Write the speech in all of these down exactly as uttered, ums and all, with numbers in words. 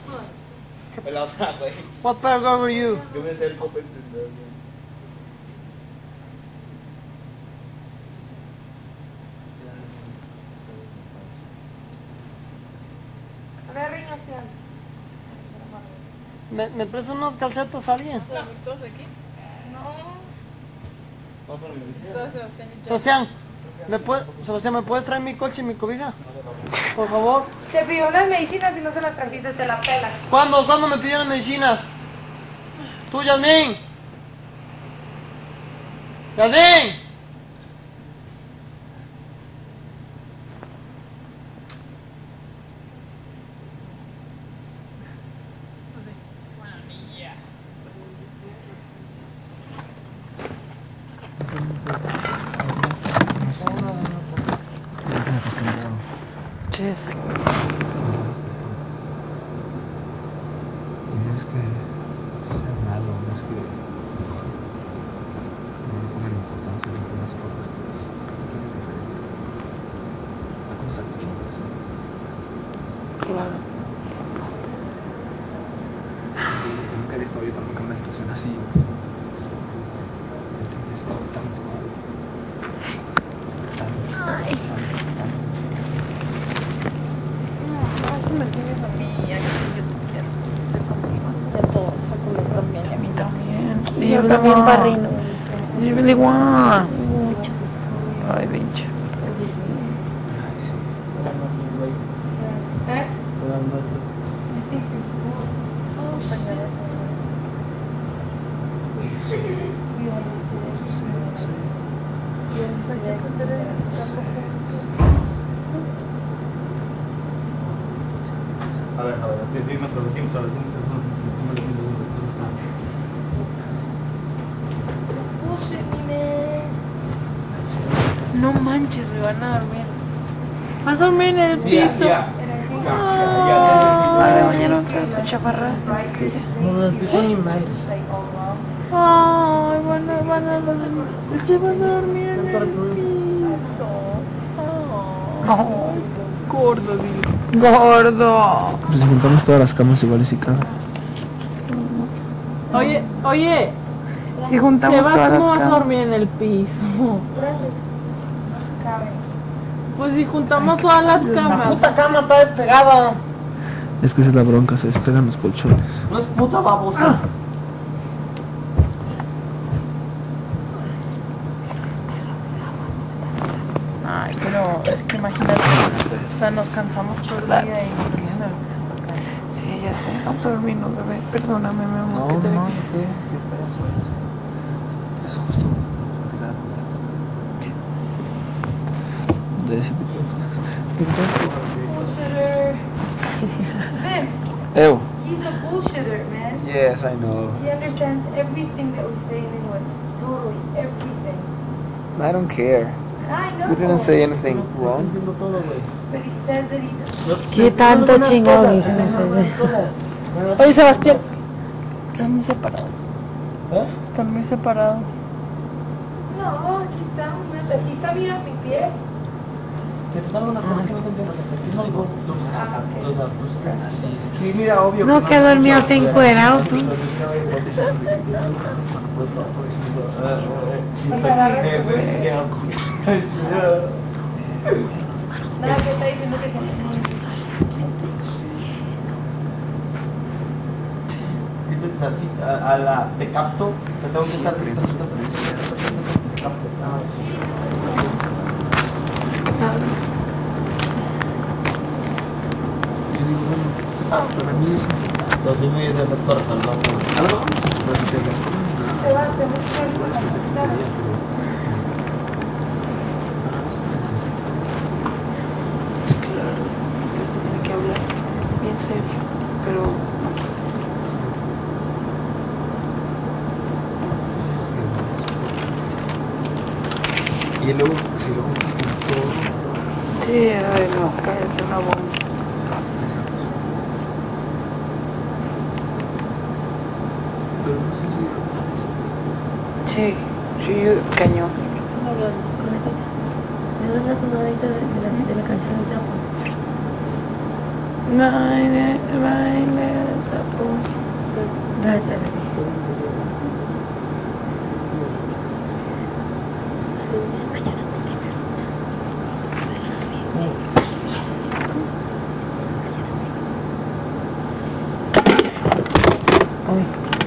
ไปเราถามไป What paragraph were you? Yo me acerco para entender. ¿Me, me prestan unas calcetas a alguien? ¿Todos aquí? No. Sebastián, ¿me puede, Sebastián, ¿me puedes traer mi coche y mi cobija? Por favor. Te pidió unas medicinas y no se las trajiste, te la pelas. ¿Cuándo? ¿Cuándo me pidieron medicinas? Tú, Yasmín. Yasmín. Yo también, padrino. Yo really want. Muchas. Ay, bicho. ¿Eh? A ver, a ver, dime todo el tiempo, todo el tiempo. No manches, me van a dormir. Vas a dormir en el piso. Ya, ya. Ay, mañana otra chaparra. Ay, van a, van a dormir. Se van a dormir en el piso. Ay, gordo, dile. Gordo. Pues si juntamos todas las camas iguales y cabe. Oye, oye. Si juntamos Sebas, todas las ¿cómo vas a camas? dormir en el piso? Pues si juntamos todas las camas. Puta cama está despegada. Es que esa es la bronca, se despegan los colchones. No es puta babosa. Ay, pero es que imagínate, o sea, nos cansamos todo el día y... Sí, ya sé, vamos a dormirnos, bebé. Perdóname, mi amor, No, que te no, vi. ¿qué? ¿Qué pedazo eres? Es justo olvidar de ese tipo de cosas. Bullshitter. Vin, Ew. he's a bullshitter, man. Yes, I know. He understands everything that we say in English. Totally, everything. I don't care. I know. We didn't say anything wrong. But he says that he does. ¿Qué tanto chingado dicen Oye, Sebastián. Están muy separados. ¿Eh? Están muy separados. No, aquí está, mira, aquí está, mira mi pie. Que te dan una cosa que no te entiendo. No digo. Ah, ok. Sí, mira, obvio. No, que dormido te encuerado tú. Nada, que está diciendo que sí. Dices así, a, a la, te capto, te tengo que estar así, te capto. Los dime y de doctor, ¿algo? Se va, se va. Tiene que hablar bien serio, pero Y luego, si lo juntas con todo, sí, ay no, cállate una bomba. pero no sé si... Sí, sí, yo cañón. ¿Me das la tonadita de la, de la canción de Tapa? Baile, baile.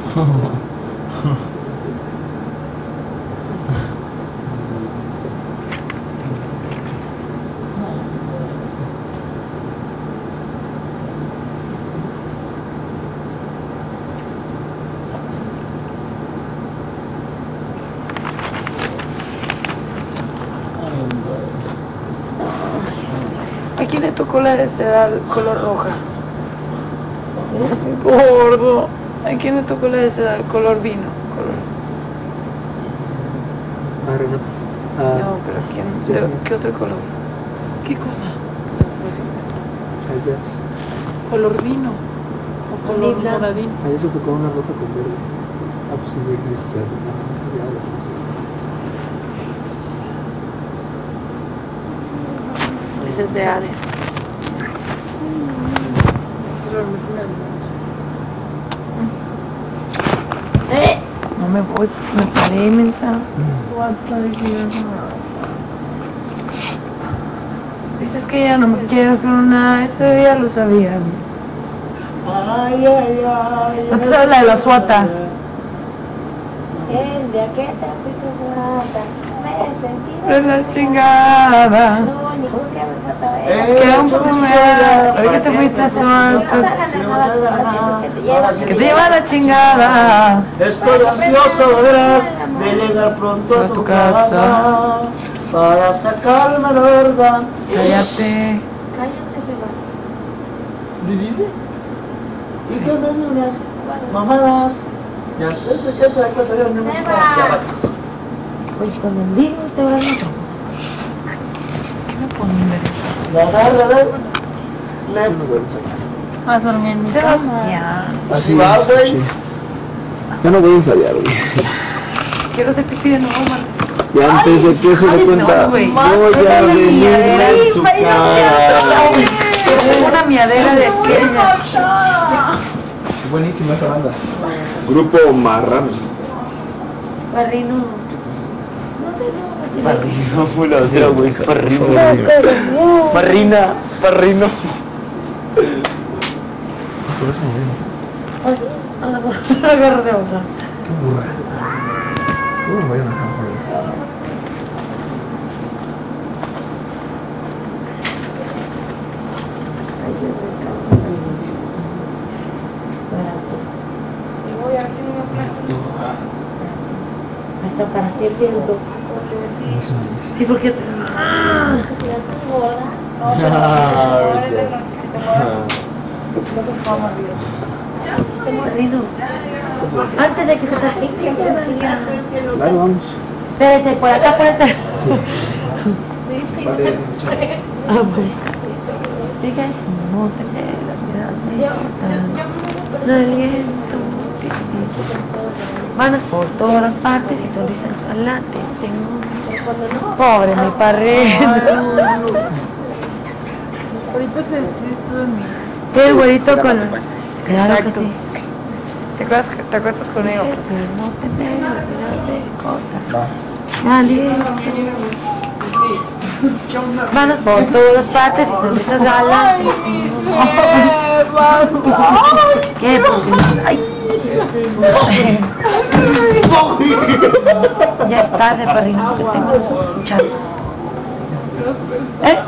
¿A quién le tocó la de seda color roja? Gordo. ¿A quién le tocó la de seda color vino? Color... Ah, Renato. Ah, No, pero ¿quién? ¿De qué otro color? ¿Qué cosa? allá. ¿Color vino? ¿O color Lila. moradín? Allá se tocó una roja con verde. Ah, pues sí, verde, este, ah, ya, ya, ya. Ese es de Hades. Eh, No me voy, me paré, mensa. Dices que ya no me quieres con nada, eso ya lo sabía. Ay, ay, ay. ¿No te sabes la de la suata? el día que te fuiste guapa, me sentí De la chingada. No, ningún que me faltaba. Eh, Queda un poco mera, hoy que te fuiste Si vas a suelta. ganar, no vas a ganar, que te llevas. Que te lleva la chingada. Estoy ansioso, verás, de llegar pronto a tu casa para sacarme la verdad. Cállate. Cállate, Sebas. ¿Divide? Y que me dio unas mamadas. Ya, desde que se acuerda yo no me Sebas. acuerdo. Oye, con el vino te va a dar otro. ¿Qué me ponen? La agarra, la le ¿Vas a dormir en mi cama? Ya. Así vas, ¿eh? Sí. Ya no voy a ensayar, güey. Quiero hacer pipí de nuevo, man. Y antes de que se dé Ay, cuenta, no, güey. voy a venir en su cara. Tengo una miadera de piedra. Buenísima esa banda. Grupo Marrano. Barrino. No sé, no. Parrino, fula, era güey, parrino. Marrina, Parrino. Agarro de otra. Qué burra. Uh, vayan a dejar por eso. Voy a hacer una planta. Hasta para qué siento. Sí, porque. ¡Ah! Barrino. Antes de que se te pique, Claro, vamos. espérate, por acá, por acá. Vale, Ah, bueno. Diga eso, no te la ciudad me importa. No aliento. Manos por todas partes y sonrisas galantes. Tengo. Pobre mi parrino. Ahorita te despides de mí. Sí, el güerito con. Claro que Exacto. sí. ¿Te acuerdas, que- te acuerdas conmigo? No te veo, las miradas de corta. va. Aliento. Manos por todas partes y sonrisas galantes. ¿Qué? Ay. Ya es tarde, parrino, porque tengo los ojos escuchando. ¿Eh?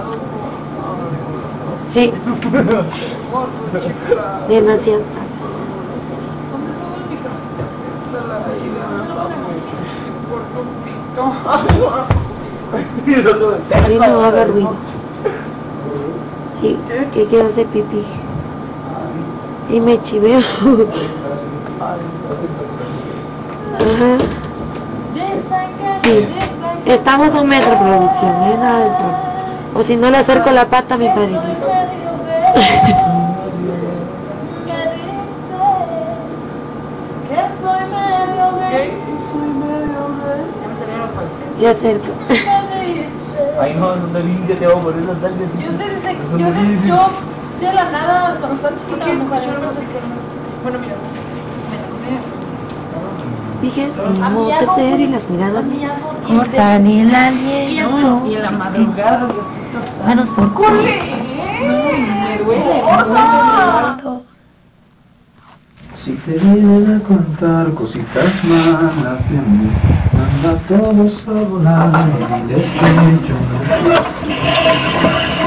Sí. Demasiado tarde. Parrino, no haga ruido. Sí, que quiero hacer pipí. Y me chiveo. Ajá. Sí. Estamos a un metro, producción, no hay nada de problema. O si no le acerco la pata a mi padrino. Se acerca. Ay, no, no me vi, ya te voy a poner las nalgas. Yo desde yo, desde- yo de la nada cuando estaba chiquita me salió no sé qué. Bueno, mira, Dije, no tercer y las miradas me llamo cortan el y aliento. en la madrugada Manos por culo. me duele. Sí. te vienen a contar cositas malas de mí. Manda a todos a volar y diles que yo no.